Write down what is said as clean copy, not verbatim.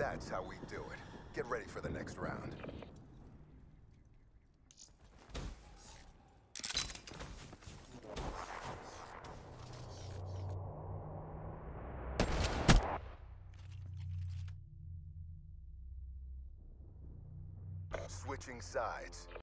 That's how we do it. Get ready for the next round. Switching sides.